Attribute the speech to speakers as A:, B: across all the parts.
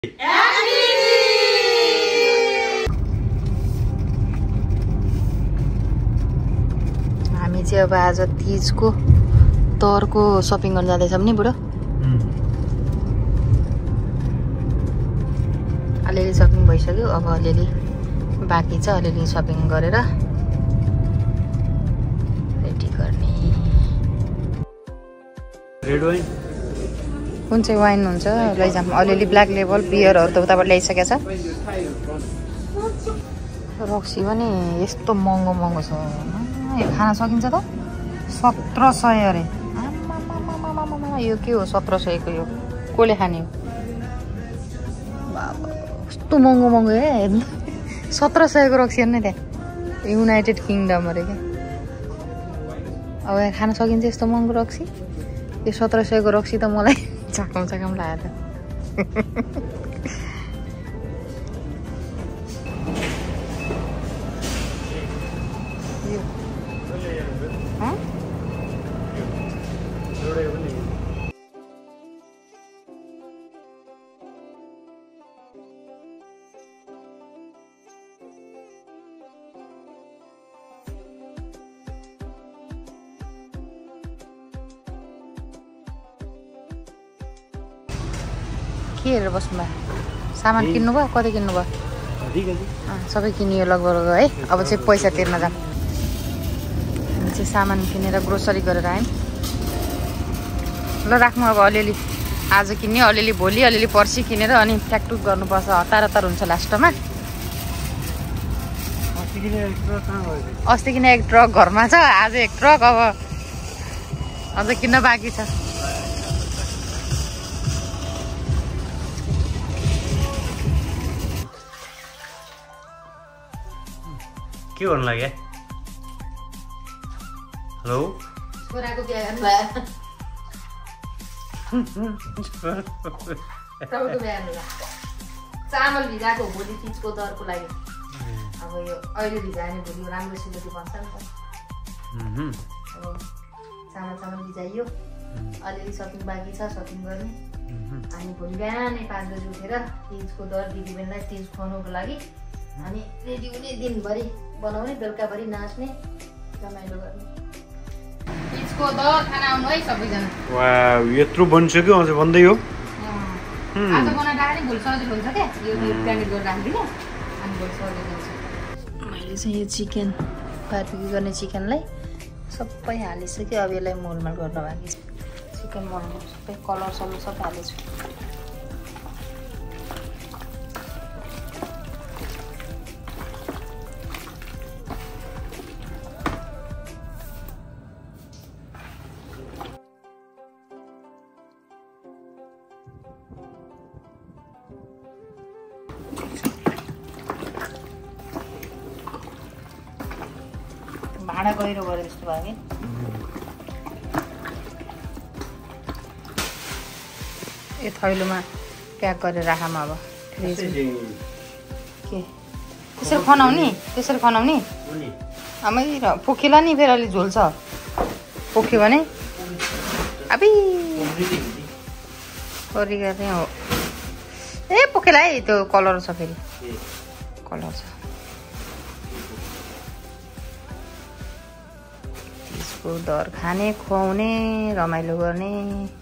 A: हामी चाहिँ अब आज तीजको तोरको शपिङ गर्न जाँदैछौँ नि बुढो। अलिअलि शपिङ भइसक्यो, अब अलिअलि बाँकी छ, अलिअलि शपिङ गरेर रेडी गर्ने।
B: रेड वाइन
A: कुन चाहिँ वाइन हुन्छ लैजाउँ। अलिअलि ब्ल्याक लेबल बियरहरू त उताबाट ल्याइसकेको छ। रक्सी पनि यस्तो महँगो महँगो छ। यो खान सकिन्छ त? 1700 अरे। यो के हो 1700 को? यो कसले खाने हो? कस्तो महँगो महँगो हेर्नु। 1700 को रक्सी हेर्नु त्यहाँ। युनाइटेड किङडम अरे क्या। अब खान सकिन्छ यस्तो महँगो रक्सी? यो 1700 को रक्सी त मलाई चाकम चाकम लाग्यो त। के हेरेर बस्नु भयो? सामान किन्नु भयो? कति किन्नु भयो? सबै किनियो लगभग है। अब चाहिँ पैसा तिर्न जाऊँ। हामी चाहिँ सामान किनेर ग्रोसरी गरेर आयौँ। ल राख्नु अब अलिअलि आज किन्ने, अलिअलि भोलि, अलिअलि पर्सि किनेर अनि ट्याकटुक गर्नुपर्छ। हतार हतार हुन्छ लास्टमा। अस्ति किन एक ट्रक घरमा छ, आज एक ट्रक। अब अझ किन्न बाँकी छ।
B: के गर्नु लाग्यो? हेलो,
A: छोराको बिहा गर्नु भयो। तपाईँको बिहा गर्नु भयो। चामल भिजाएको भोलि तिजको दरको लागि। अब यो अहिले भिजायो भने भोलि राम्रो सेलरोटी बन्छ नि त। अब चामल भिजाइयो, अलिअलि सपिङ बाँकी छ, सपिङ गर्ने। अनि भोलि बिहानै 5 बजी उठेर तिजको दर दिदीबहिनीलाई तिज खुवाउनुको लागि अनि रेडी हुने, दिनभरि बनाउने, बेलुकाभरि नाच्ने, रमाइलो गर्ने। तिजको दर खाना आउनु है सबैजना।
B: वाउ, यत्रो बनिसक्यो अझ बन्दै हो।
A: आज बनाएर राख्ने भोलि सजिलो हुन्छ क्या। यो प्याकेट गरेर राखिदिने अनि भोलि सजिलो हुन्छ। मैले चाहिँ यो चिकन बारबिक्यु गर्ने चिकनलाई सबै हालिसक्यो। अब यसलाई मोलमाल गर्न बाँकी छ। चिकन बनाउनु सबै कलर सलर सबै हालेछु। भाँडा गहिरो गरे जस्तो भयो कि। यो थैलोमा प्याक गरेर राखौँ अब। के त्यसरी खनाउने? त्यसरी खनाउने? आमै र पोखेला नि फेरि अलि झोल छ। पोख्यो भने अबि परिगा चाहिँ हो। ए पोखेला है, त्यो कलर छ फेरि। कलर छ। त्यसको दर खाने, खुवाउने, रमाइलो गर्ने।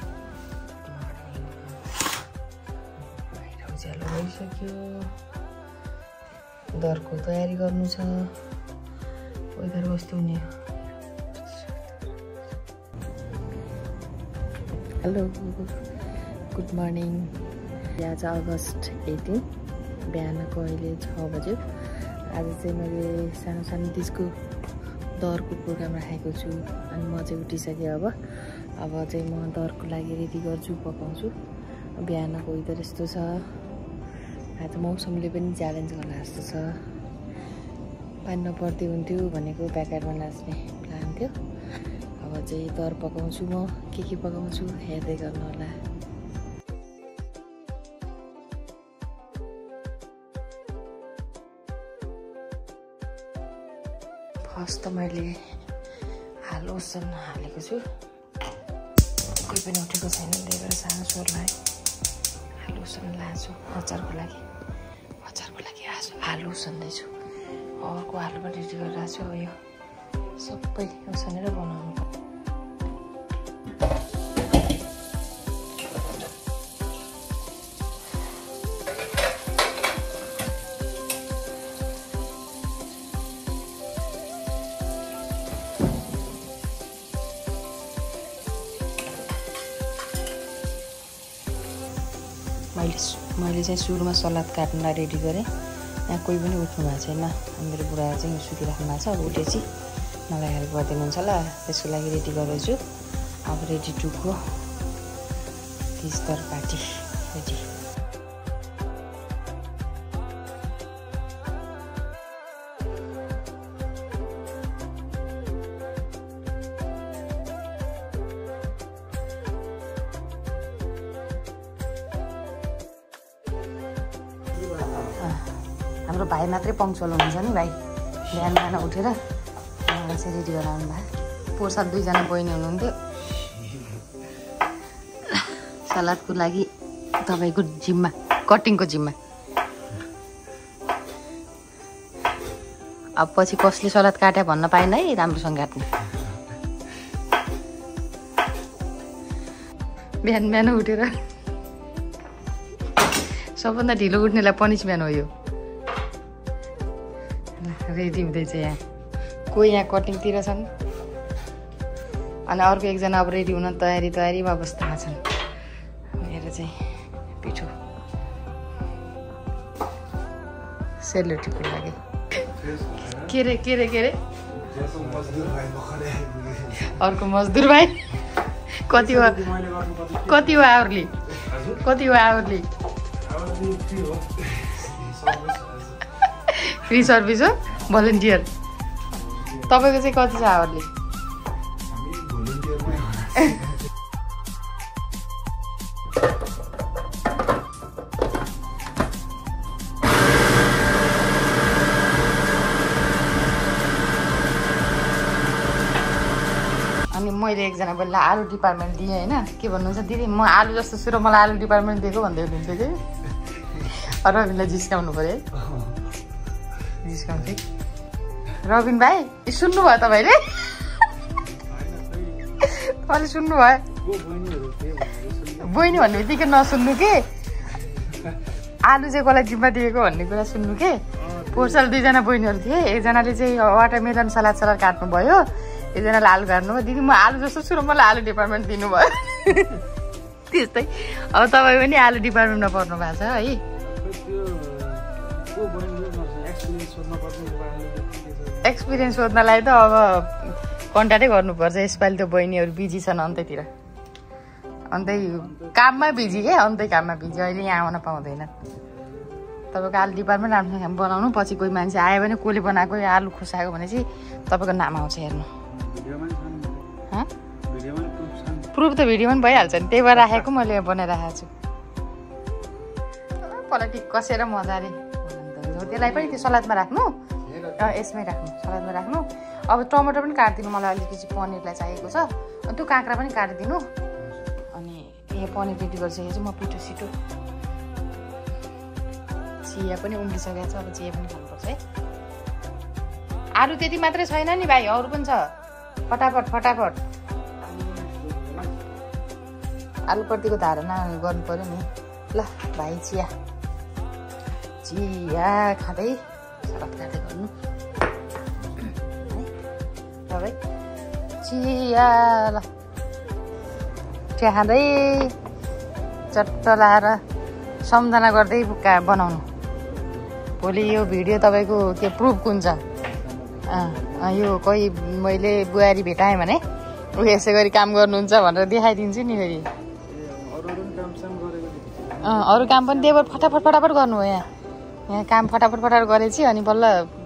A: उज्यालो भइसक्यो। दरको तयारी गर्नु छ। वेदर कस्तो हुने? Hello, good morning. आज अगस्त 18 बिहानको अहिले 6 बज्यो। आज चाहिँ मैले सानो सानो तिजको दरको प्रोग्राम राखेको छु। अनि म चाहिँ उठिसकेँ। अब चाहिँ म दरको लागि रेडी गर्छु, पकाउँछु। बिहानको वेदर यस्तो छ। आज मौसमले पनि च्यालेन्ज गर्ला जस्तो छ। पानी नपर्दै हुन्थ्यो भनेको प्याकेटमा नाच्ने प्लान थियो। अब चाहिँ दर पकाउँछु म। के पकाउँछु हेर्दै गर्नु होला। फर्स्ट त मैले लोसन हालेको छु। कोही पनि उठेको छैन, त्यही भएर सानो स्वर लगाएँ। आलु सन्लाछु अचारको लागि आज आलु सन्दैछु अर्को आलु पनि रेडी गरिरहेको छु यो सबै उसानेर बनाउनु मैले चाहिँ सुरुमा सलाद काट्नलाई रेडी गरेँ यहाँ कोही पनि उठ्नु भएको छैन मेरो बुढा चाहिँ सुतिराख्नु भएको छ अब उठेपछि मलाई हेल्प गरिदिनुहुन्छ होला त्यसको लागि रेडी गर्दैछु अब रेडी टु गो फिस तरकारी रेडी हाम्रो भाइ मात्रै पङ्क्चुअल हुनुहुन्छ नि भाइ बिहान बिहान उठेर उहाँलाई चाहिँ रेडी गराउनु भयो पोसाद 2 जना बहिनी हुनुहुन्थ्यो सलादको लागि तपाईँको जिम्मा कटिङको जिम्मा अब पछि कसले सलाद काट्या भन्न पाएन है राम्रोसँग काट्नु बिहान बिहान उठेर सबभन्दा ढिलो उठ्नेलाई पनिसमेन्ट हो यो रेडी हुँदैछ यहाँ कोही यहाँ कटिङतिर छन् अनि अर्को एकजना अब रेडी हुन तयारीमा अवस्थामा छन् मेरो चाहिँ पिठो सेलरोटीको लागि के रे अर्को मजदुर भाइ कति हो आवरली फ्री सर्भिस हो भलन्टियर तपाईँको चाहिँ कति छ आवरली अनि मैले एकजना बेला आलु डिपार्टमेन्ट दिएँ होइन के भन्नुहुन्छ दिदी म आलु जस्तो छु र मलाई आलु डिपार्टमेन्ट दिएको भन्दै हुनुहुन्थ्यो कि रविनलाई जिस्काउनु पऱ्यो है जिस्काउँथे रविन भाइ सुन्नुभयो तपाईँले सुन्नुभयो बहिनी भन्ने बित्तिकै नसुन्नु के आलु चाहिँ कसलाई जिम्मा दिएको भन्ने कुरा सुन्नु के पोर्सल 2 जना बहिनीहरू थिए एकजनाले चाहिँ वाटरमेलन सलाद काट्नुभयो एकजनाले आलु काट्नुभयो दिदी म आलु जस्तो छु र मलाई आलु डिपार्टमेन्ट दिनुभयो त्यस्तै अब तपाईँ पनि आलु डिपार्टमेन्टमा पर्नु भएको छ है एक्सपिरियन्स सोध्नलाई त अब कन्ट्याक्टै गर्नुपर्छ यसपालि त बहिनीहरू बिजी छन् अन्त्यतिर काममा बिजी के काममा बिजी अहिले यहाँ आउन पाउँदैन तपाईँको आलु डिपार्टमेन्ट राम्रोसँग बनाउनु पछि कोही मान्छे आयो भने कसले बनाएको आलु खुसाएको भने चाहिँ तपाईँको नाम आउँछ हेर्नु प्रुफ त भिडियोमा पनि भइहाल्छ नि त्यही भएर राखेको मैले बनाइराखेको छु पहिला ठिक कसेर मजाले त्यसलाई पनि त्यो सलादमा राख्नु यसमै राख्नु सलादमा राख्नु अब टमाटर पनि काटिदिनु मलाई अलिकति पनिरलाई चाहिएको छ अनि त्यो काँक्रा पनि काटिदिनु अनि यहाँ पनिर रेडी गरिसकेपछि म पिठो छिटो चिया पनि उम्लिसकेको छ अब चिया पनि खानुपर्छ है आलु त्यति मात्रै छैन नि भाइ अरू पनि छ फटाफट आलुप्रतिको धारणा गर्नु पर्यो नि ल भाइ चिया खाँदै सलाद काट्दै गर्नु है चिया ल चिया खाँदै चट्ट लाएर सम्झना गर्दै बनाउनु भोलि यो भिडियो तपाईँको के प्रुफ हुन्छ यो कोही मैले बुहारी भेटाएँ भने ऊ यसै गरी काम गर्नुहुन्छ भनेर देखाइदिन्छु नि फेरि अरू काम पनि त्यही भएर फटाफट गर्नु हो यहाँ काम फटाफट गरेपछि अनि बल्ल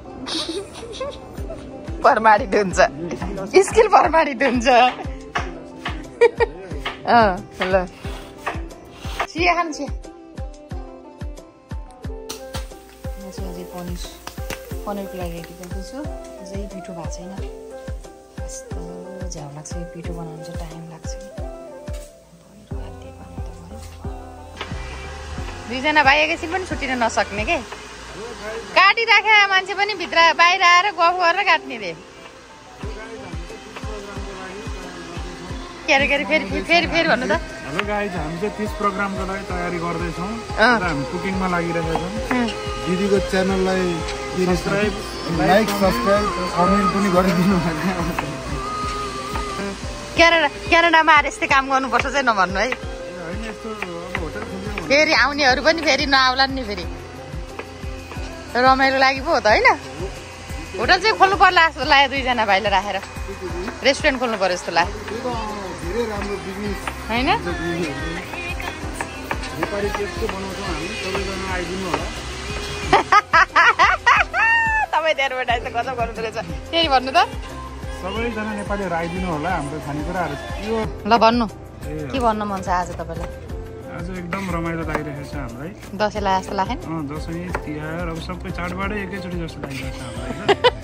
A: प्रमाणित हुन्छ स्किल प्रमाणित हुन्छ ल चिया खानु चिया अझै पनिरको लागि रेडी गर्दैछु अझै पिठो भएको छैन कस्तो झ्याउ लाग्छ यो पिठो बनाउनु चाहिँ टाइम लाग्छ कि पनिरको हाल्दै बनाउँदा भयो दुईजना भाइ एकैछिन पनि छुट्टिन नसक्ने के काटिराखे मान्छे पनि भित्र बाहिर आएर गफ गरेर काट्ने रे के अरे फेरि भन्नु त
C: हेलो गाइज हामी चाहिँ 30 प्रोग्रामको लागि तयारी गर्दैछौँ हामी कुकिङमा लागिरहेका छौँ दिदीको च्यानललाई सब्स्क्राइब लाइक सब्स्क्राइब कमेन्ट पनि गरिदिनु
A: क्यानाडामा आएर यस्तै काम गर्नुपर्छ चाहिँ नभन्नु है फेरि आउनेहरू पनि फेरि नआउलान् नि फेरि रमाइलो लागि पो हो त होइन होटल चाहिँ खोल्नु पर्ला जस्तो लाग्यो दुईजना भाइलाई राखेर रेस्टुरेन्ट खोल्नु पर्यो जस्तो लाग्यो होइन तपाईँ एडभर्टाइज त गजब गर्नु रहेछ फेरि भन्नु त
C: सबैजना नेपालीहरू आइदिनु होला हाम्रो खानेकुराहरू
A: ल भन्नु के भन्न मन छ आज तपाईँलाई
C: आज एकदम रमाइलो लागिरहेको छ हामीलाई
A: दसैँलाई जस्तो लाग्यो नि
C: दसैँ तिहार अब सबै चाडबाडै एकैचोटि जस्तो लागिरहेको छ हामीलाई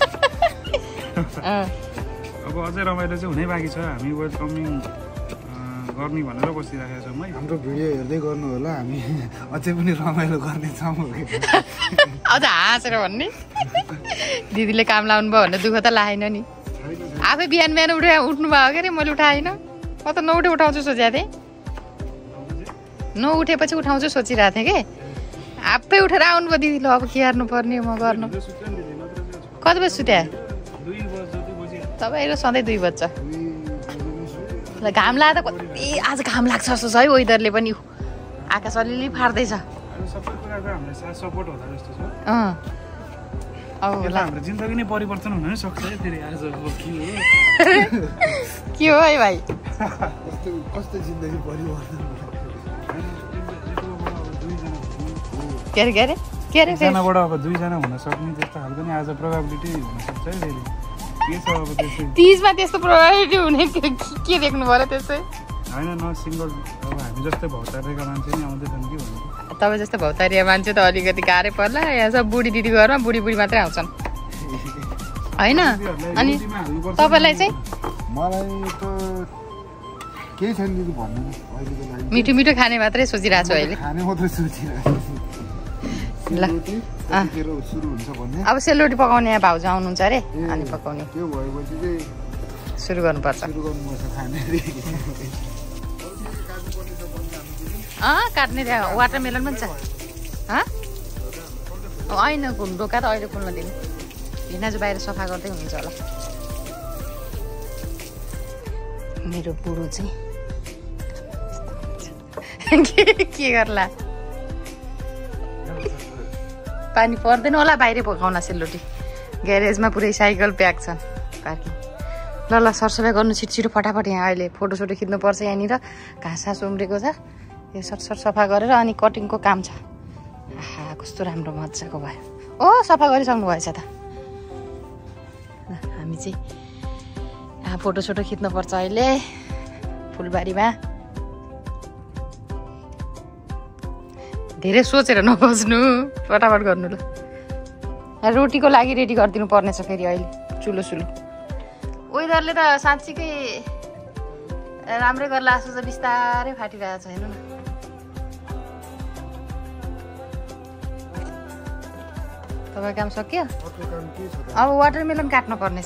C: अब अझै रमाइलो चाहिँ हुनै बाँकी छ हामी वेलकमिङ गर्ने भनेर बसिरहेका छौँ है हाम्रो भिडियो हेर्दै गर्नु होला हामी अझै पनि रमाइलो गर्नेछौँ
A: अझ हाँसेर भन्ने दिदीले काम लाउनु भयो भने दुःख त लागेन नि आफै बिहान उठ्नु भयो के अरे मैले उठाएन म त नउठे उठाउँछु सोचेको थिएँ नउठेपछि उठाउँछु सोचिरहेको थिएँ कि आफै उठेर आउनुभयो दिदी ल अब के हेर्नु पर्ने म गर्नु कति बजी सुत्या तपाईँको सधैँ 2 बज्छ ल घाम लाग्दा कति आज घाम लाग्छ जस्तो छ है वेदरले पनि आकाश अलिअलि फाट्दैछ
C: हाम्रो जिन्दगी नै परिवर्तन हुन सक्छ है फेरि आज
A: के हो है भाइ
C: कस्तो जिन्दगी परिवर्तन
A: के अरे
C: एकजनाबाट अब 2 जना हुन सक्ने त्यस्तो खालको नि आज प्रोबेबिलिटी हुन सक्छ है फेरि के छ अब त्यसै
A: 30 मा त्यस्तो प्रोबेबिलिटी हुने के देख्नु पर्यो त्यसै
C: हैन न सिंगल अब हामी जस्तै भौतारेका मान्छे नि आउँदैछन् कि भन्नु
A: तपाईँ जस्तो भौतारिया मान्छे त अलिकति गाह्रै पर्ला यहाँ सब बुढी दिदी घरमा बुढी मात्रै आउँछन् होइन अनि तपाईँलाई चाहिँ
C: मलाई त केही छैन दिदी भन्नु अहिलेको लागि
A: मिठो मिठो खाने मात्रै सोचिरहेको छु अहिले
C: खाने मात्रै सोचिरहेको
A: ल
C: सुरु हुन्छ भन्ने
A: अब सेलरोटी पकाउने यहाँ भाउजू आउनुहुन्छ अरे अनि पकाउने
C: त्यो भएपछि चाहिँ
A: सुरु गर्नुपर्छ
C: खाने
A: काट्ने त्यहाँ वाटरमेलन पनि छ होइन ढोका त अहिले खोल्न दिनु भिनाजु बाहिर सफा गर्दै हुनुहुन्छ होला मेरो बुढो चाहिँ के गर्ला पानी पर्दैन होला बाहिरै पकाउला सेलरोटी ग्यारेजमा पुरै साइकल प्याक छ पार्किङ ल सरसफाइ गर्नु छिटो फटाफट यहाँ अहिले फोटोसोटो खिच्नुपर्छ यहाँनिर घाँस उम्रेको छ यो सट सफा गरेर अनि कटिङको काम छ आहा कस्तो राम्रो मजाको भयो ओ सफा गरिसक्नु भएछ त हामी चाहिँ यहाँ फोटोसोटो खिच्नुपर्छ अहिले फुलबारीमा धेरै सोचेर नबस्नु फटाफट गर्नु ल रोटीको लागि रेडी गरिदिनु पर्नेछ फेरि अहिले चुलो वेदरले त साँच्चीकै राम्रै गर्ला जस्तो चाहिँ बिस्तारै फाटिरहेको छ हेर्नु न तपाईँ काम सक्यो अब वाटरमेलन काट्नु पर्नेछ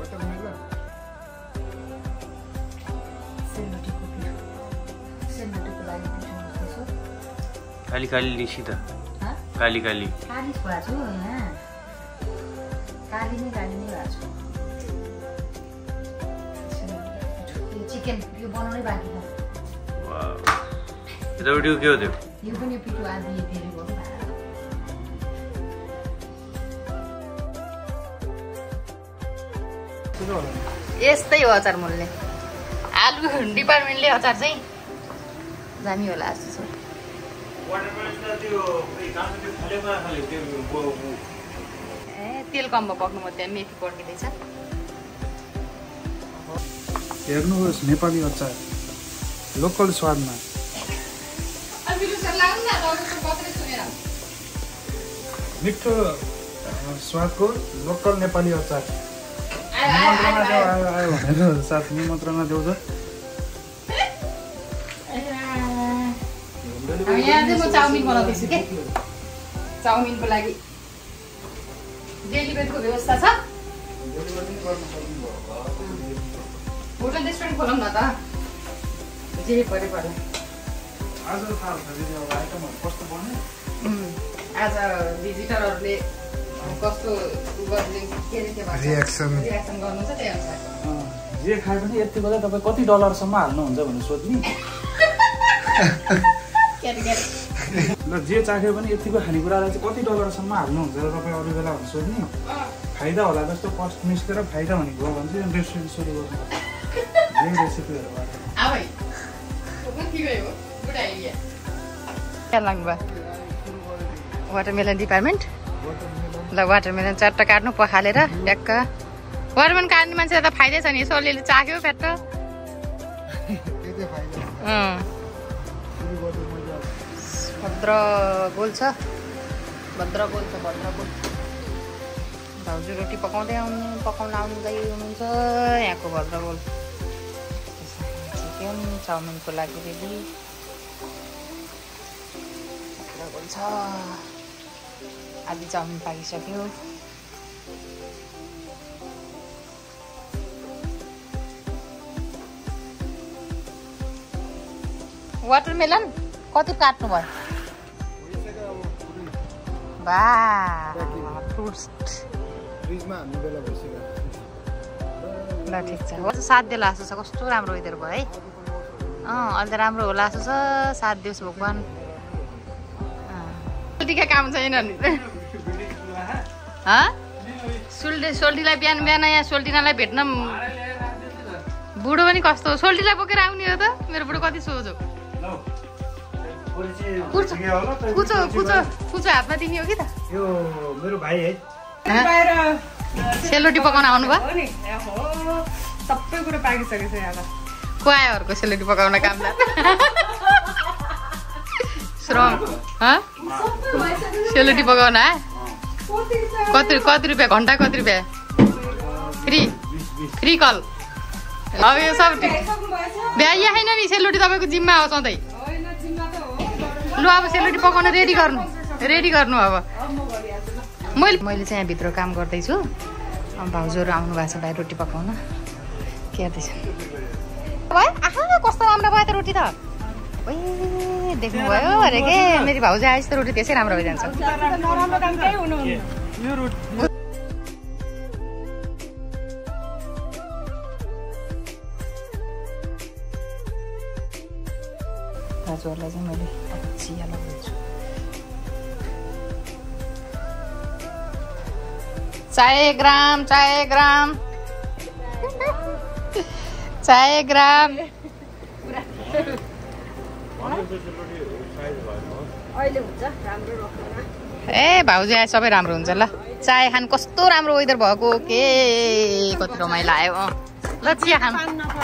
B: काली काली निसी त काली काली
A: काली भएको छु यहाँ काली नै भएको छु चिकन यो बनाउनै बाँकी छ
B: यतापट्टि के हो त्यो
A: यो पनि पिठो आदि फेरि गर्नु यस्तै हो अचार मोल्ने आलु डिपार्टमेन्टले अचार चाहिँ जामी होला जस्तो छ तेल कममा पक्नु म त्यहाँ मेथी पड्किँदैछ
C: हेर्नुहोस् नेपाली अचार लोकल स्वादमा मिठो स्वादको लोकल नेपाली अचार आयो भनेर साथ निमन्त्रणा देऊ त
A: यहाँ चाहिँ म चाउमिन बनाउँदैछु के चाउमिनको लागि डेलिभरीको व्यवस्था छ होटल रेस्टुरेन्ट खोलौँ न त जे परे पर्ला आज भिजिटरहरूले कस्तो रियाक्सन गर्नुहुन्छ त्यही अनुसार
C: जे खाए पनि यति बेला तपाईँ कति डलरसम्म हाल्नुहुन्छ भनेर सोध्ने ल जे चाख्यो भने यतिको खानेकुरालाई चाहिँ कति डलरसम्म हाल्नुहुन्छ र तपाईँ अरू बेला भनेर सोध्ने फाइदा होला जस्तो कस्ट निस्केर फाइदा भनेको हो भने चाहिँ रेस्टुरेन्ट सुरु गर्नुपर्छ यही रेसिपीहरूबाट
A: लाग्नुभयो वाटरमेलन डिपार्टमेन्ट ल वाटरमेलन चारवटा काट्नु पखालेर ट्याक्क वाटरमेलन काट्ने मान्छे त फाइदै छ नि यसो अलिअलि चाख्यो फ्याट्ट भद्र बोल्छ भाउजू रोटी पकाउँदै पकाउन आउँदै हुनुहुन्छ यहाँको भद्र बोल चिकन चाउमिनको लागि रेडी बोल्छ आधी चाउमिन पाकिसक्यो वाटरमेलन कति काट्नु भयो बा फ्रुट्स ल ठिक छ साथ दियो लासो छ कस्तो राम्रो वेदर भयो है अहिले त राम्रो होला जस्तो छ साथ दियोस् भगवान् सोल्टीका काम छैन सोल्टीलाई बिहान बिहान यहाँ सोल्टिनालाई भेट्न बुढो पनि कस्तो सोल्टीलाई बोकेर आउने हो त मेरो बुढो कति सोझो कुचो हातमा दिने हो कि त
C: यो मेरो भाइ है
A: सेलरोटी पकाउन आउनु भयो
D: सबै कुरो पाकिसकेको छ यहाँ
A: को आयो अर्को सेलरोटी पकाउन कामदार श्रम सेलरोटी पकाउन आयो कति रुपियाँ घन्टा कति रुपियाँ फ्री कल अब यो सब भ्याइया छैन नि सेलरोटी तपाईँको जिम्मा हो सधैँ लु अब सेलरोटी पकाउन रेडी गर्नु अब मैले चाहिँ यहाँभित्र काम गर्दैछु भाउजूहरू आउनु भएको छ बाहिर रोटी पकाउन के गर्दैछ भयो कस्तो राम्रो भयो त रोटी त देख्नुभयो अरे के मेरो भाउजू आएपछि त रोटी त्यसै राम्रो भइजान्छ दाजुहरूलाई चाहिँ मैले चिया लगाउँछु चाय ग्राम ए भाउजू आए सबै राम्रो हुन्छ ल चाय खान कस्तो राम्रो वेदर भएको के कति रमाइलो आयो ल चिया खानु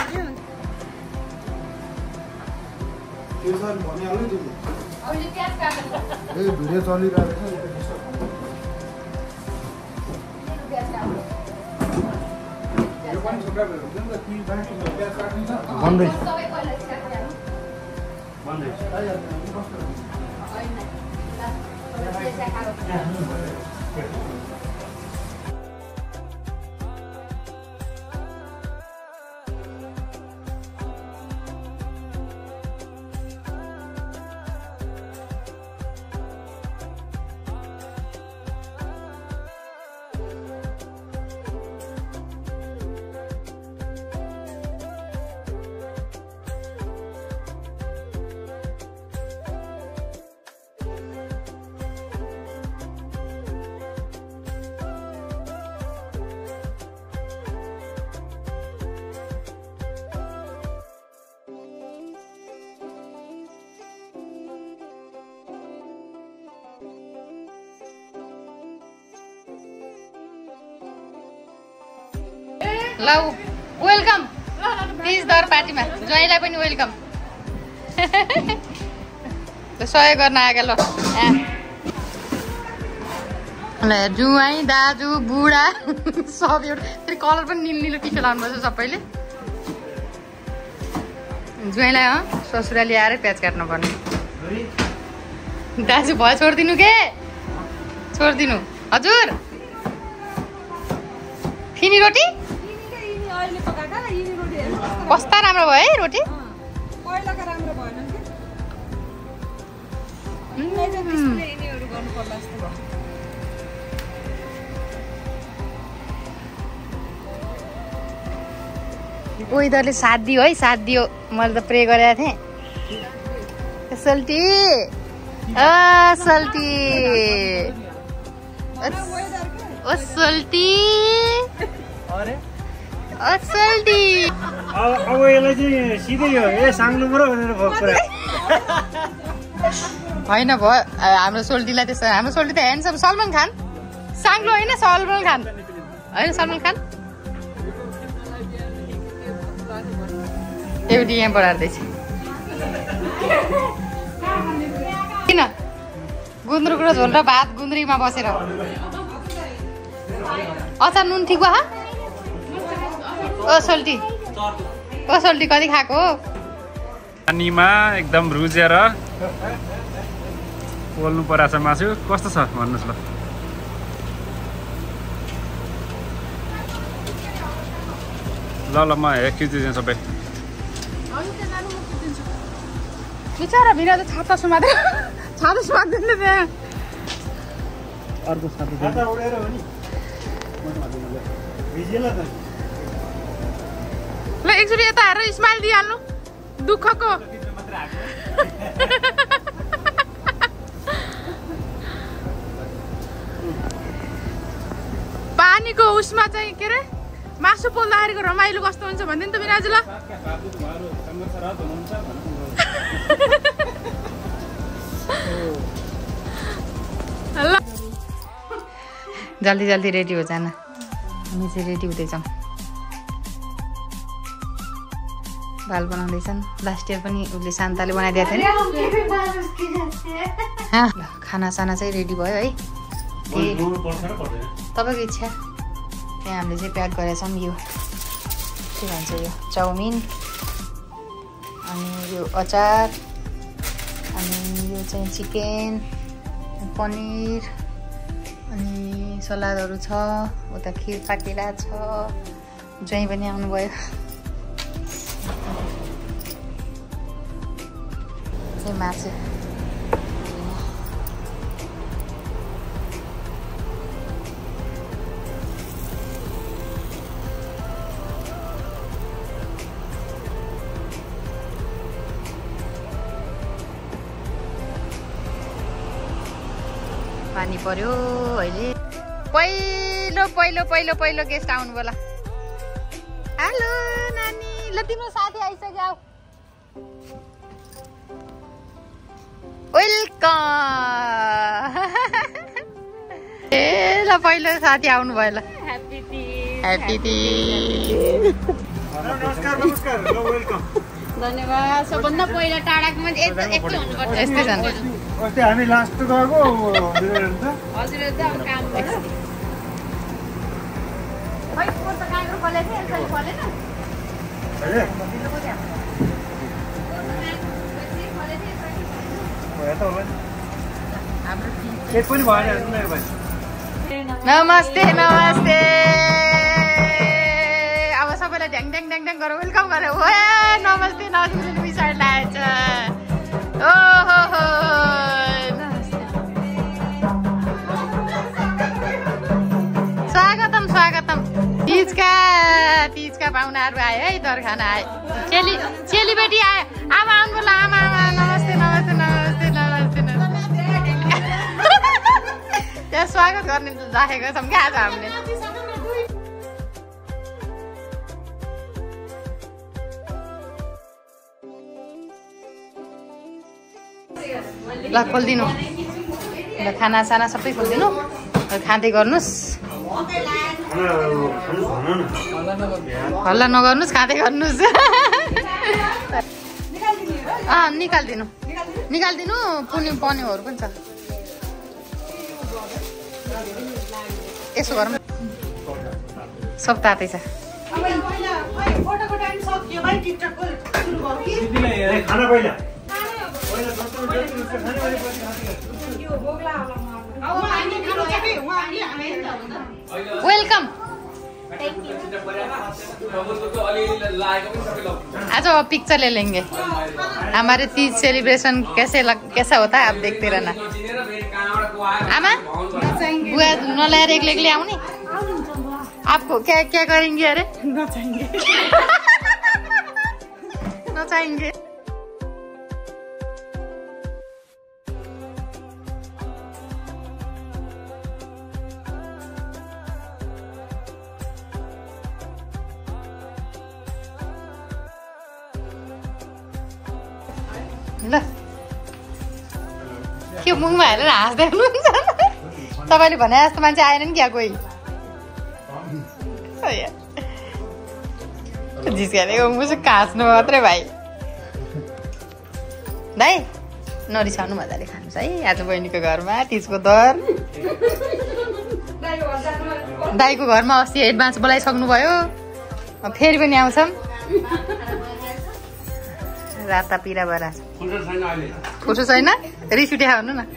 A: ल वेलकम प्लिज दर पार्टीमा ज्वाइँलाई पनि वेलकम सहयोग गर्न आएको ल जुवाई दाजु बुढा सब एउटा फेरि कलर पनि निलो टिका लाउनु पर्छ सबैले ज्वाइँलाई ससुराली आएर प्याज काट्नु पर्ने दाजु भयो छोडिदिनु के छोडिदिनु हजुर फिनी रोटी कस्ता राम्रो भयो है रोटी वेदरले साथ दियो है साथ दियो मैले त प्रे गरेको थिएँ सल्टी सल्टी सल्टी सल्टी
E: अब यसलाई चाहिँ सिधै हो ए साङ्लो र भनेर भयो कुरा
A: होइन भयो हाम्रो सोल्टीलाई त्यस्तो हाम्रो सोल्टी त ह्यान्डसम सलमान खान साङ्लो होइन सलमान खान होइन सलमान खान एउटी यहाँ बढार्दैछ किन गुन्द्रुक र झोल र भात गुन्द्रीमा बसेर अचार नुन ठिक भयो ओ सोल्टी कति खाएको
E: पानीमा एकदम रुजेर पोल्नु परेछ मासु कस्तो छ भन्नुहोस् ल ल म खिचिदिन्छु सबै
D: बिचारा बिना त छाता सुमादै छाता सुमादैन त्यहाँ
E: अर्को छाता उडेर हो नि भिजेला त
D: ल एकचोटि यता हेरेर स्माइल दिइहाल्नु दुःखको पानीको उसमा चाहिँ के अरे मासु पोल्दाखेरिको रमाइलो कस्तो हुन्छ भनिदिनु त बिराजु ल
A: जल्दी जल्दी रेडी हो जान हामी चाहिँ रेडी हुँदैछौँ बाल बनाउँदैछन् लास्ट इयर पनि उसले शान्ताले बनाइदिएको थियो नि खानासाना चाहिँ रेडी भयो है तपाईँको इच्छा त्यहाँ हामीले चाहिँ प्याक गरेका छौँ यो के भन्छ यो चाउमिन अनि यो अचार अनि यो चाहिँ चिकन पनिर अनि सलादहरू छ उता खिर पाकेला छ ज्वाइँ पनि आउनुभयो मासु पानी पर्यो अहिले पहिलो पहिलो पहिलो पहिलो गेस्ट आउनु होला हेलो नानी ल तिम्रो साथी आइसक्यो आऊ वेलकम ए ल पहिलो साथी आउनु भयो ल ह्याप्पी टी
E: नमस्कार ल वेलकम
D: धन्यवाद सबभन्दा पहिला टाढाको मान्छे एक्लै हुनुपर्छ
A: यस्तै छन्
E: अस्ति हामी लास्ट गएको
D: हजुर त अब काम गर्छ खै कोर त काम्रो फले थियो यसले फलेन
E: केक पनि भएन भाइ
A: नमस्ते नमस्ते अब सबैलाई ढ्याङ ढ्याङ ढ्याङ ढ्याङ गरेर वेलकम गरेर ओ नमस्ते नमस्ते पछाडि लागेछ ओहो स्वागतम स्वागतम तिजका पाहुनाहरू आए है दरखाना आए चेलीबेटी आए आमा आउनु ल आमा आमा नमस्ते नमस्ते नमस्ते नमस्ते त्यहाँ स्वागत गर्ने राखेको छौँ क्या आज हामीले ल खोलिदिनु ल खानासाना सबै खोलिदिनु खाँदै गर्नुहोस् हल्ला नगर्नुहोस् खाँदै गर्नुहोस् निकालिदिनु पन्युहरू पनि छ यसो गरौँ सब तातै छ
E: खाना पहिला
A: वेलकम। आज अब पिक्चर ले लेंगे। हमारे तीज सेलिब्रेशन कैसा होता है आप देखते रहना। आमा बुआ नलाएर एक्लै एक्लै आउने। आपको क्या क्या करेंगे? अरे नचाएंगे। नचाएंगे। ल के मुखमा हेरेर हाँस्दै हुनुहुन्छ? तपाईँले भने जस्तो मान्छे आएन नि क्या कोही? झिस्कालेको मुसुक हाँस्नु मात्रै भाइ। दाइ नरिसाउनु, मजाले खानुहोस् है। आज बहिनीको घरमा तिजको दर। दाइको घरमा अस्ति एडभान्स बोलाइसक्नु भयो, फेरि पनि आउँछौँ। राता पिरा भएर फुर्सद छैन। रिस उठ्या हुनु न।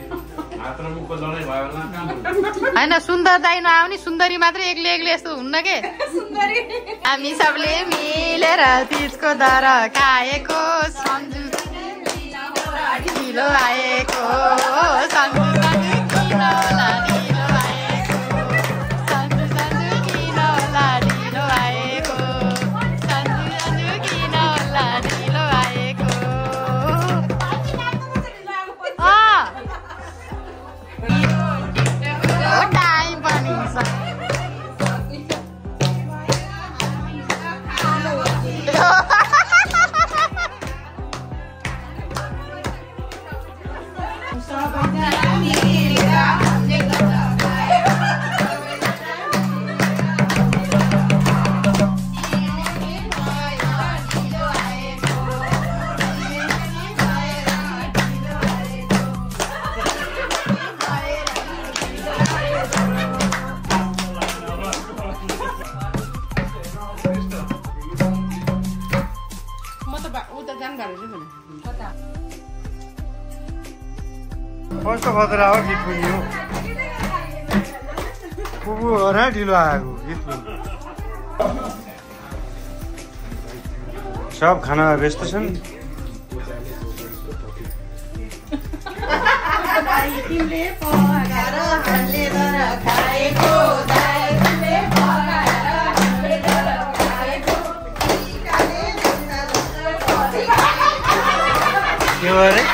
A: होइन सुन्दर दाइ नआउने, सुन्दरी मात्रै एक्लै एक्लै यस्तो हुन्न के। हामी सबले मिलेर तिजको दर खाएको, सम्झु ढिलो आएको, सम्झु किन होला ढिलो आएको, सम्झु किन होला ढिलो आएको, सम्झु किन होला ढिलो आएको। टाइम पनि छ।
E: कस्तो खतरा हो गीत पनि हो। पुगु हो र ढिलो आएको गीत पनि। सब खानामा व्यस्त छन्। के हो अरे?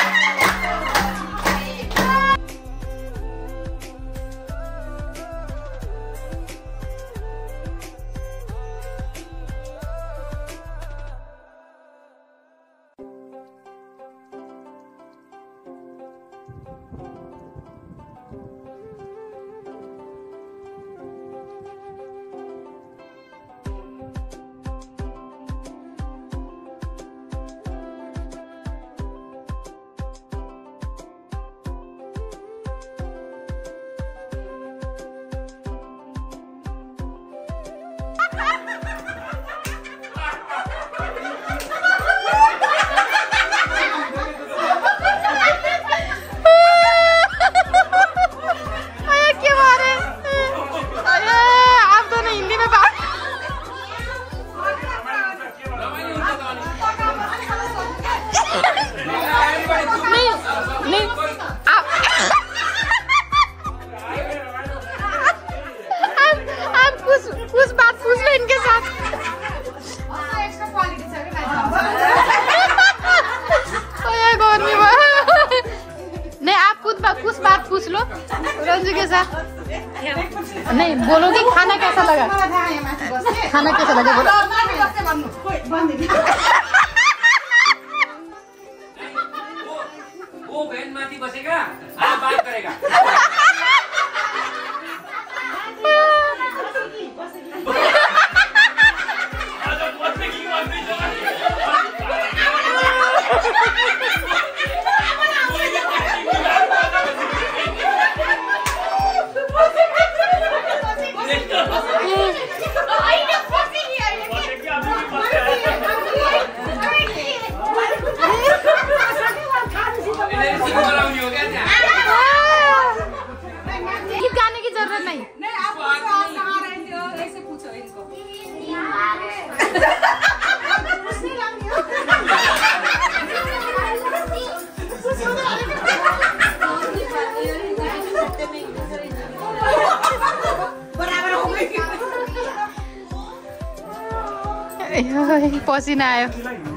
E: नहीं बोलोगे खाना कैसा लगा? खाना कैसा लगा बोलो।
F: वो बहन माथी बसेगा, आप बात करेगा।
A: हाँ
E: बाद नहीं
F: इसको आगे
D: ऐसे पूछो इनको
E: पसिना आयो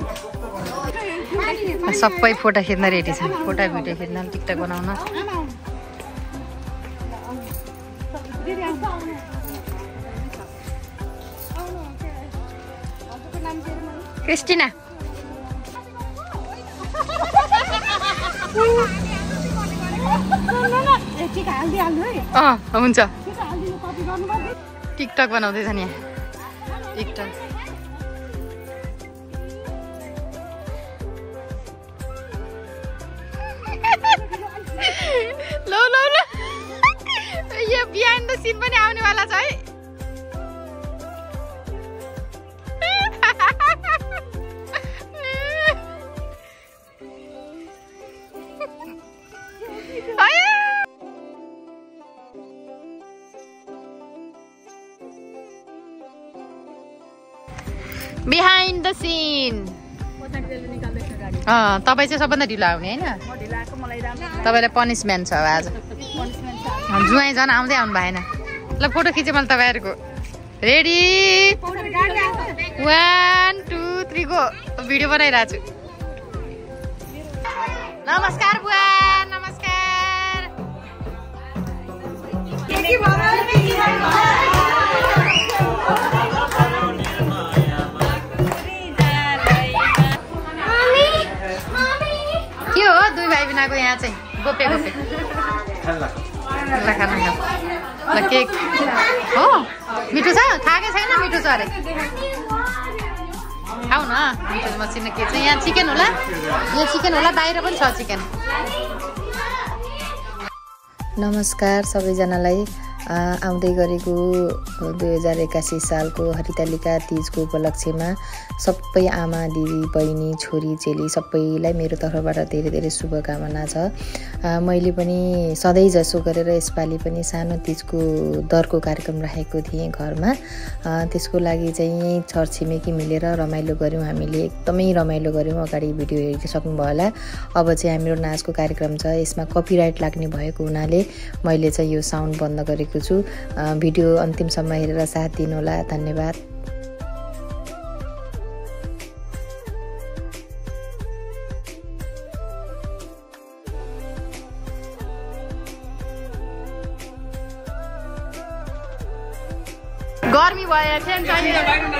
E: सबै फोटो खिच्न रेडी छ फोटो भिडियो खिच्न टिकटक बनाउन क्रिस्टिना हुन्छ टिकटक बनाउँदैछ नि टिकटक लो लो लो यो बिहाइन्ड द सिन पनि आउनेवाला छ है बिहाइन्ड द सिन तपाईँ चाहिँ सबभन्दा ढिलो आउने होइन तपाईँलाई पनिसमेन्ट छ आज जुवाई झन् आउँदै आउनु भएन ल फोटो खिचेँ मैले तपाईँहरूको रेडी 1 2 3 गो भिडियो बनाइरहेको छु नमस्कार बुवा नमस्कार के हो दुई भाइ बिनाको यहाँ चाहिँ गोपे गोपे खाना ल केक हो मिठो छ खाएकै छैन मिठो छ अरे खाऊ न मिठो मसिनो के छ यहाँ चिकन होला यहाँ चिकन होला बाहिर पनि छ चिकन
A: नमस्कार सबैजनालाई आउँदै गरेको 2081 सालको हरितालिका तीजको उपलक्ष्यमा सबै आमा दिदी बहिनी छोरी चेली सबैलाई मेरो तर्फबाट धेरै धेरै शुभकामना छ मैले पनि सधैँ जसो गरेर यसपालि पनि सानो तीजको दरको कार्यक्रम राखेको थिएँ घरमा त्यसको लागि चाहिँ छरछिमेकी मिलेर रमाइलो गऱ्यौँ हामीले एकदमै रमाइलो गऱ्यौँ अगाडि भिडियो हेरिसक्नुभयो होला अब चाहिँ हाम्रो नाचको कार्यक्रम छ यसमा कपिराइट लाग्ने भएको हुनाले मैले चाहिँ यो साउन्ड बन्द गरेको छु भिडियो अन्तिमसम्म हेरेर साथ दिनुहोला धन्यवाद
E: गर्मी भयो फ्यान चाहियो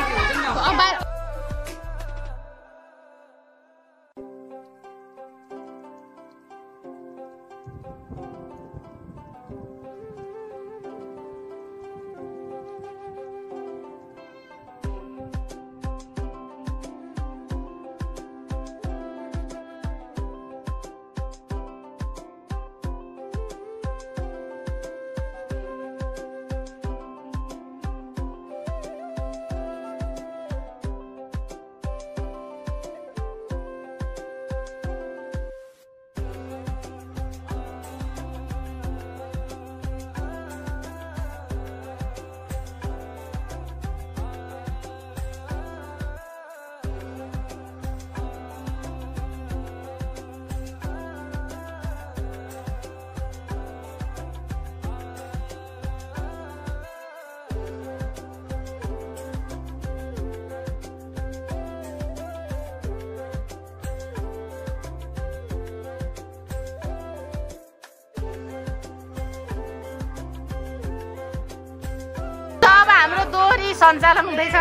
E: सञ्चालन हुँदैछ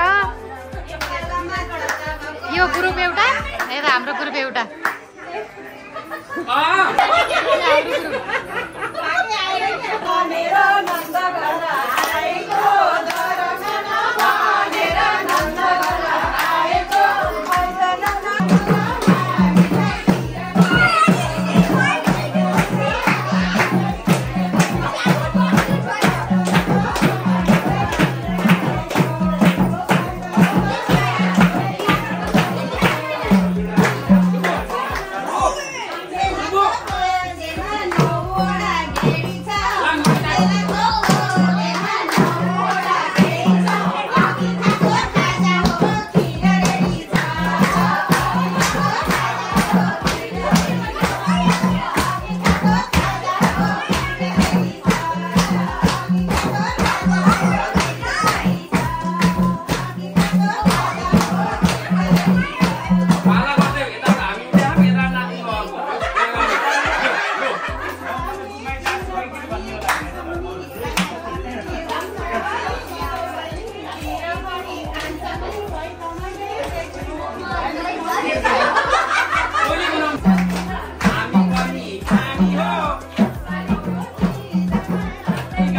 E: यो ग्रुप एउटा यता हाम्रो ग्रुप एउटा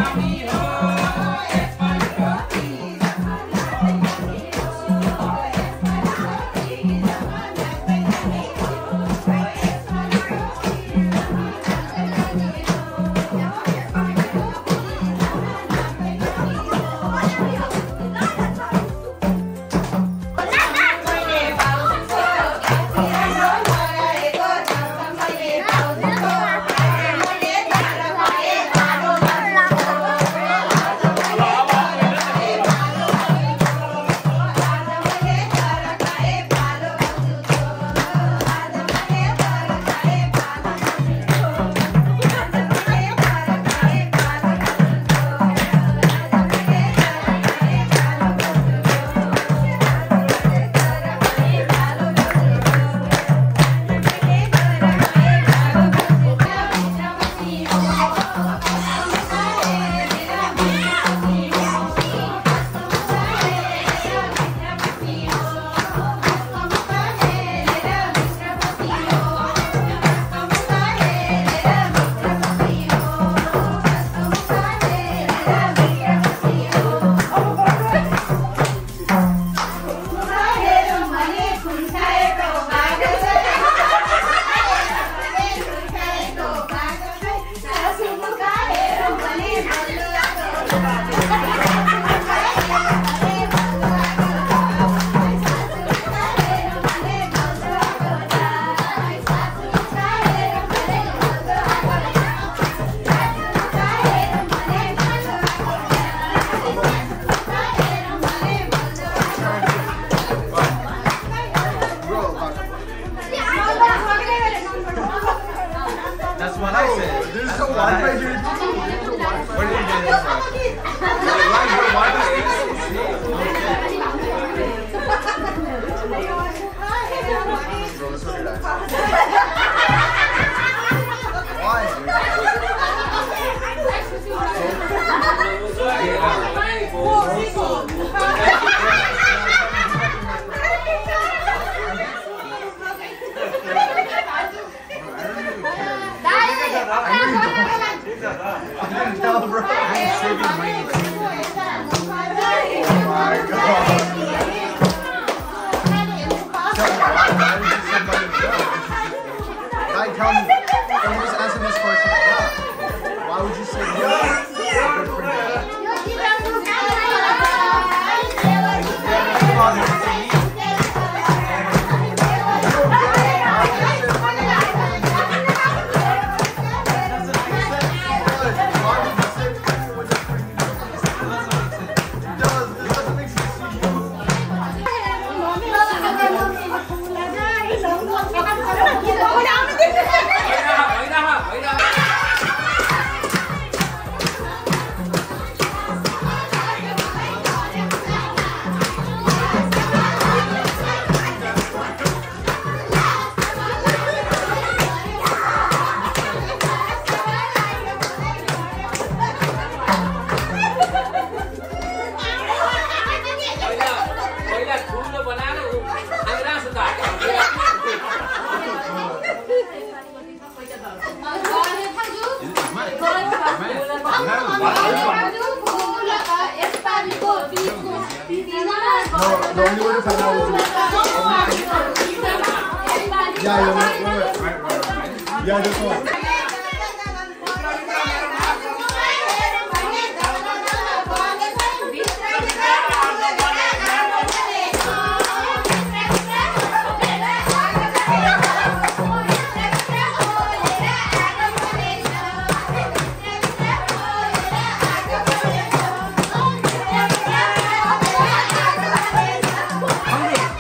G: Yeah, this one.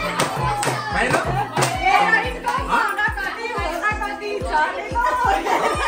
F: Huh?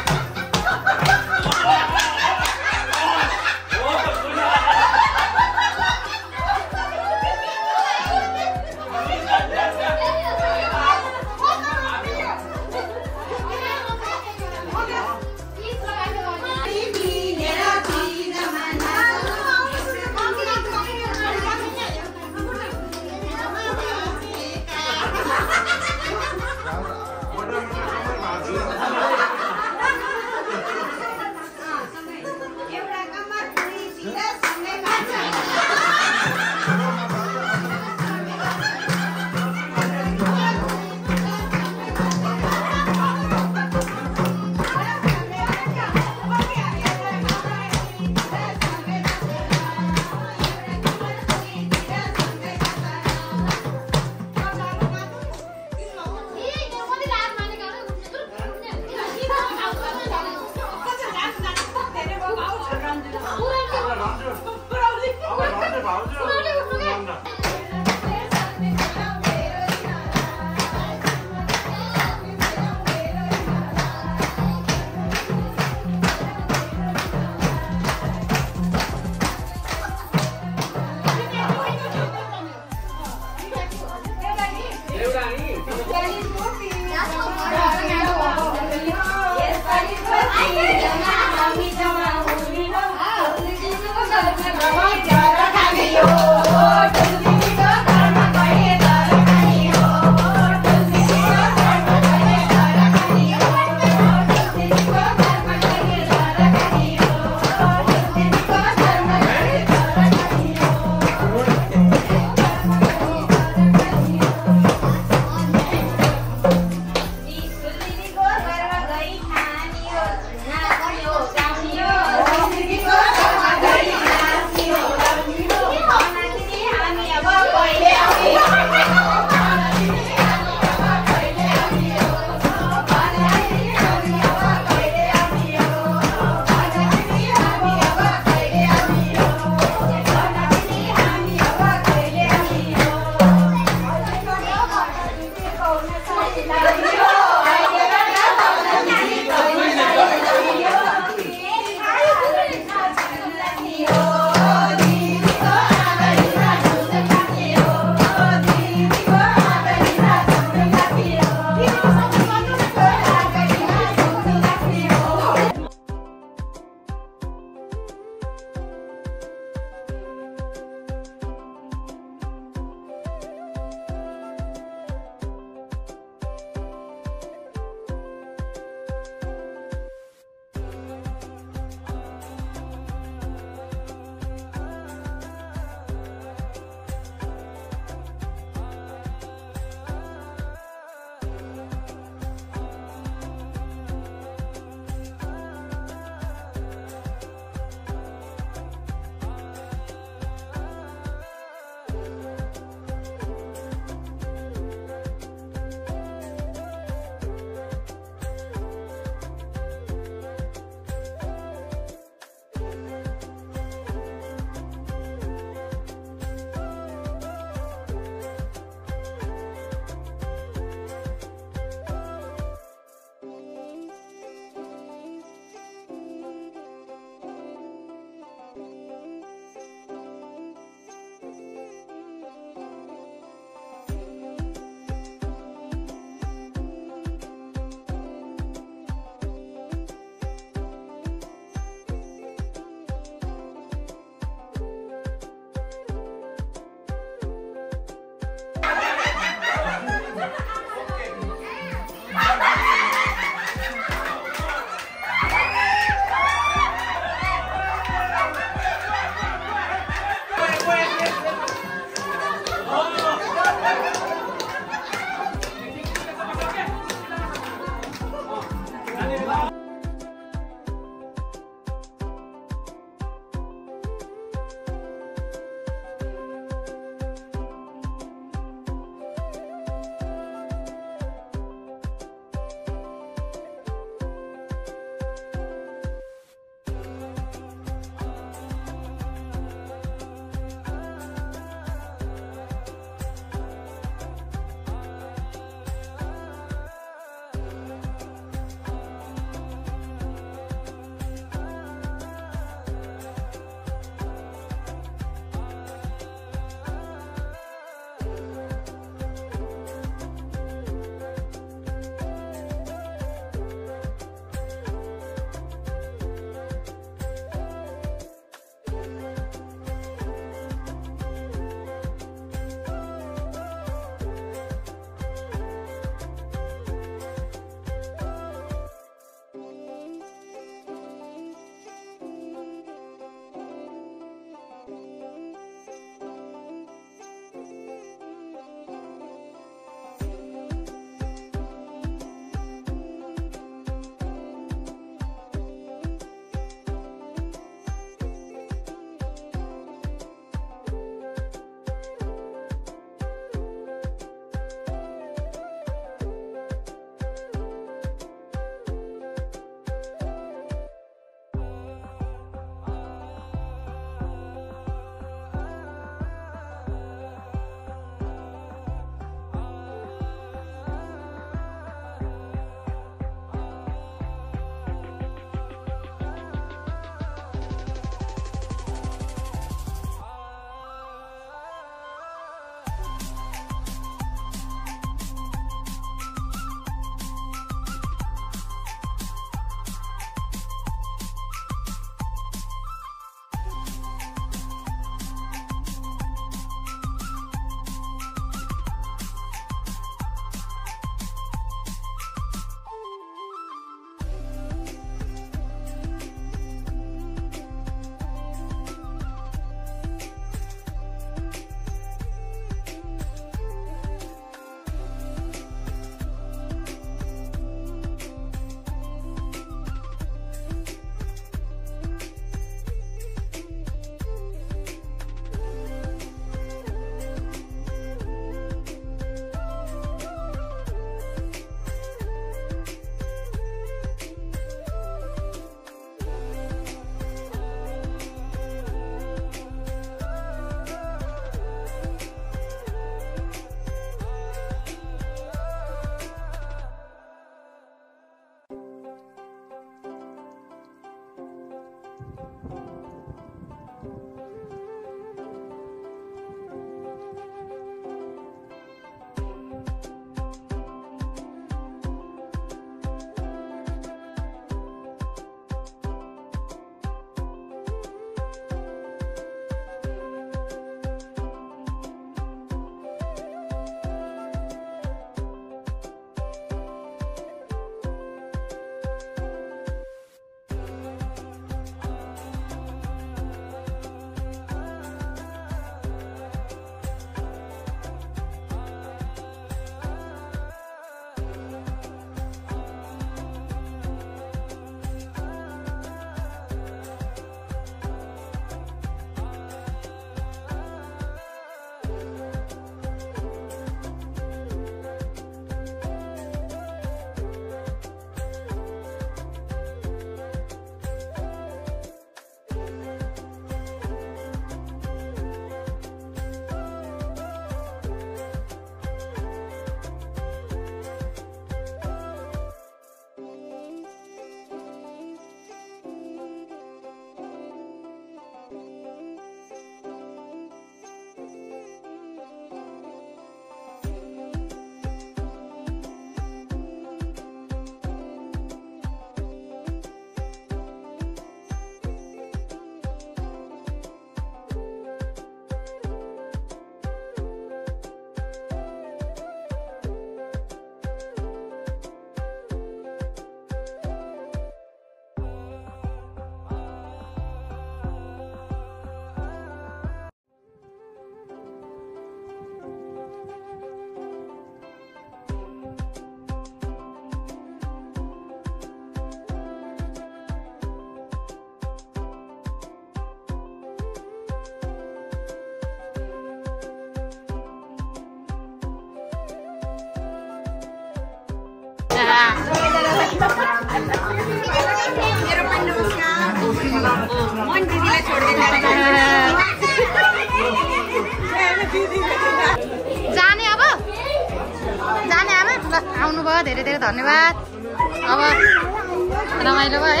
E: जाने अब जाने आमा ल आउनुभयो धेरै धेरै धन्यवाद अब रमाइलो भयो है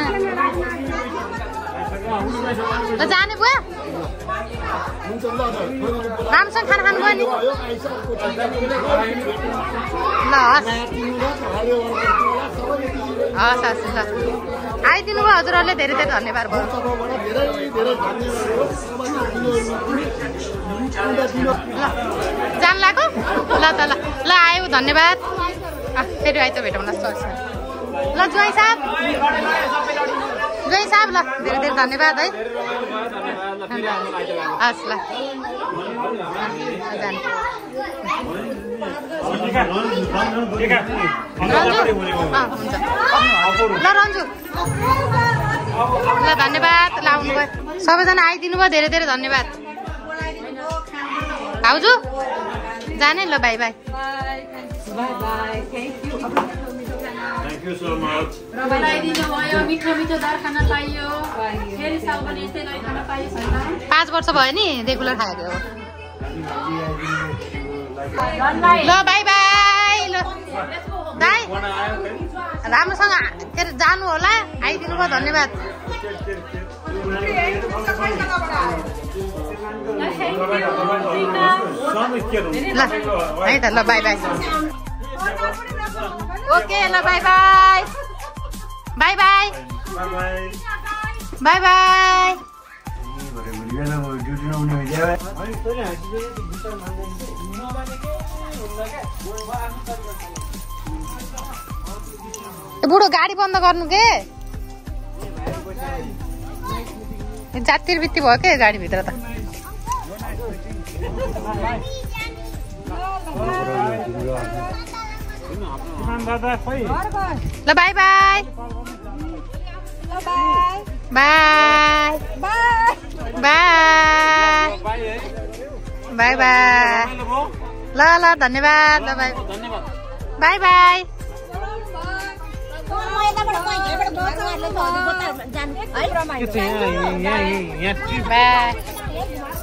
E: ल जाने बुवा राम्रोसँग खाना खानु भयो नि ल हस् हस् ल आइदिनु भयो हजुरहरूले धेरै धेरै धन्यवाद भयो जान लाग्यो ल त ल ल आयो धन्यवाद फेरि आइतो भेटौँ ल सर ल ज्वाइँ साहब ल धेरै धेरै धन्यवाद है हस् ल हुन्छ ल रन्जु ल धन्यवाद ल आउनुभयो सबैजना आइदिनु भयो धेरै धेरै धन्यवाद भाउजू जाने ल bye bye
B: Thank you so much.
F: बनाइदिनु भयो मिठो मिठो दर खाना पाइयो फेरि साल पनि यस्तै नै खाना पाइयो छैन
E: 5 वर्ष भयो नि रेगुलर खाएको हो ल बाई बाई ल दाइ राम्रोसँग के अरे जानु होला आइदिनु भयो धन्यवाद ल है त ल बाई बाई ओके ल bye bye bye bye bye bye बुढो गाडी बन्द गर्नु के जातिर बित्ती भयो के गाडीभित्र त ल bye bye bye bye bye bye ल ल धन्यवाद ल बाई बाई बाई बाई